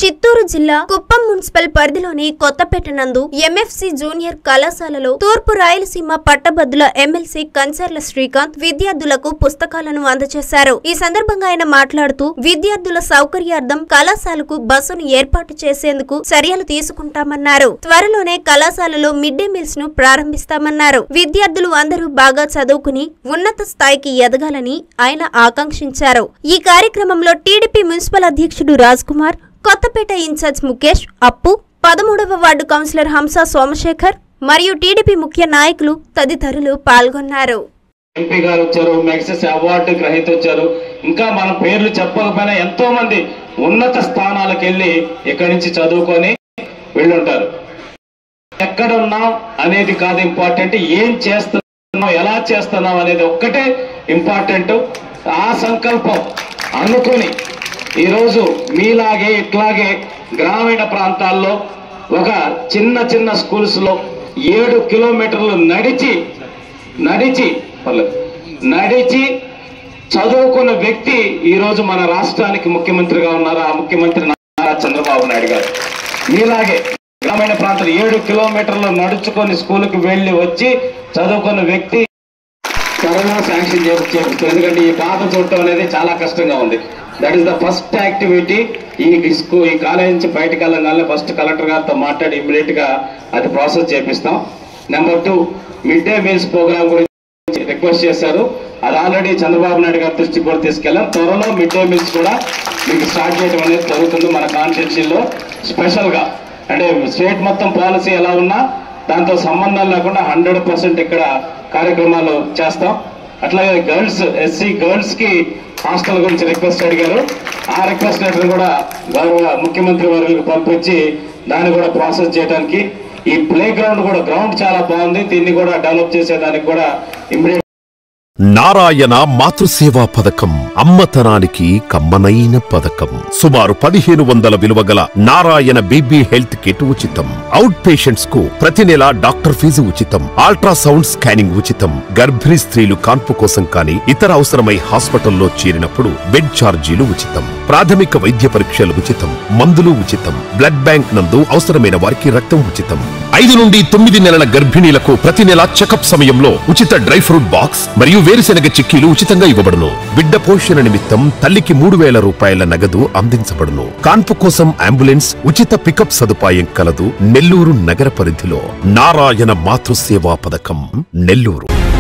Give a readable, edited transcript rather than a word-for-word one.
చిత్తూరు జిల్లా కుప్పం మున్సిపల్ పరిధిలోని కొత్తపేట నందు ఎంఎఫ్సి జూనియర్ కళాశాలలో తూర్పు రాయలసీమ పట్టభద్రుల ఎమ్మెల్సీ కంచర్ల శ్రీకాంత్ విద్యార్థులకు పుస్తకాలను అందజేశారు. ఈ సందర్భంగా ఆయన మాట్లాడుతూ విద్యార్థుల సౌకర్యార్థం కళాశాలకు బస్సును ఏర్పాటు చేసేందుకు చర్యలు తీసుకుంటామన్నారు. త్వరలోనే కళాశాలలో మిడ్ డే మీల్స్ ను ప్రారంభిస్తామన్నారు. విద్యార్థులు అందరూ బాగా చదువుకుని ఉన్నత స్థాయికి ఎదగాలని ఆయన ఆకాంక్షించారు. ఈ కార్యక్రమంలో టీడీపీ మున్సిపల్ అధ్యక్షుడు రాజ్ కుమార్, కొత్తపేట ఇన్ఛార్జ్ ముఖేష్, అప్పు, 13వ వార్డు కౌన్సిలర్ హంస సోమశేఖర్ మరియు టీడీపీ ముఖ్య నాయకులు తదితరులు పాల్గొన్నారు. ఎంపీ గారు వచ్చారు, మెగ్సెస్ అవార్డు గ్రహీత వచ్చారు. ఇంకా మన పేర్లు చెప్పకపోయినా ఎంతో మంది ఉన్నత స్థానాలకు వెళ్ళి ఇక్కడి నుంచి చదువుకొని వెళ్ళుంటారు. ఎక్కడున్నాం అనేది కాదు ఇంపార్టెంట్, ఏం చేస్తున్నాం, ఎలా చేస్తున్నాం అనేది ఒక్కటే ఇంపార్టెంట్. ఆ సంకల్పం అనుకుని ఈరోజు మీలాగే ఇట్లాగే గ్రామీణ ప్రాంతాల్లో ఒక చిన్న చిన్న స్కూల్స్ లో 7 కిలోమీటర్లు నడిచి చదువుకున్న వ్యక్తి ఈరోజు మన రాష్ట్రానికి ముఖ్యమంత్రిగా ఉన్నారు. ఆ ముఖ్యమంత్రి నారా చంద్రబాబు నాయుడు గారు. మీలాగే గ్రామీణ ప్రాంతాలు 7 కిలోమీటర్లు నడుచుకొని స్కూల్కి వెళ్ళి వచ్చి చదువుకున్న వ్యక్తి త్వరగా శాంక్షన్ చేపిస్తారు. ఎందుకంటే ఈ పాత చూడటం అనేది చాలా కష్టంగా ఉంది. That is the first activity. ఈ కాలేజ్ నుంచి బయటకు వెళ్ళగానే ఫస్ట్ కలెక్టర్ గారితో మాట్లాడి ఇమ్మీడియట్ గా అది ప్రాసెస్ చేపిస్తాం. Number 2, mid day meals programme గురించి రిక్వెస్ట్ చేశారు. అది ఆల్రెడీ చంద్రబాబు నాయుడు గారి దృష్టికి కూడా తీసుకెళ్ళాం. త్వరలో మిడ్ డే మీల్స్ కూడా మీకు స్టార్ట్ చేయడం అనేది జరుగుతుంది మన కాన్స్టిట్యూన్సీలో. స్పెషల్ గా అంటే స్టేట్ మొత్తం పాలసీ ఎలా ఉన్నా దాంతో సంబంధం లేకుండా 100% ఇక్కడ కార్యక్రమాలు చేస్తాం. అట్లాగే గర్ల్స్, ఎస్సీ గర్ల్స్ కి హాస్టల్ గురించి రిక్వెస్ట్ అడిగారు. ఆ రిక్వెస్ట్ లెటర్ కూడా గౌరవ ముఖ్యమంత్రి వారికి పంపించి దాన్ని కూడా ప్రాసెస్ చేయడానికి, ఈ ప్లే గ్రౌండ్ కూడా గ్రౌండ్ చాలా బాగుంది, దీన్ని కూడా డెవలప్ చేసేదానికి కూడా ఇమ్మీడియట్ నారాయణ మాతృసేవా పథకం అమ్మతనానికి కమ్మనైన పథకం. సుమారు 1500 విలువగల నారాయణ బీబీ హెల్త్ కిట్ ఉచితం. అవుట్ పేషెంట్స్ కు ప్రతి నెల డాక్టర్ ఫీజు ఉచితం. అల్ట్రాసౌండ్ స్కానింగ్ ఉచితం. గర్భిణీ స్త్రీలు కాన్పు కోసం కానీ ఇతర అవసరమై హాస్పిటల్లో చేరినప్పుడు బెడ్ ఛార్జీలు ఉచితం. ప్రాథమిక వైద్య పరీక్షలు ఉచితం. మందులు ఉచితం. బ్లడ్ బ్యాంక్ నందు అవసరమైన వారికి రక్తం ఉచితం. 5 నుండి 9 నెలల గర్భిణీలకు ప్రతి నెల చెకప్ సమయంలో ఉచిత డ్రై ఫ్రూట్ బాక్స్ మరియు వేరుశెనగ చిక్కీలు ఉచితంగా ఇవ్వబడును. బిడ్డ పోషణ నిమిత్తం తల్లికి 3000 రూపాయల నగదు అందించబడును. కాన్పు కోసం అంబులెన్స్ ఉచిత పికప్ సదుపాయం కలదు. నెల్లూరు నగర పరిధిలో నారాయణ మాతృసేవా పథకం, నెల్లూరు.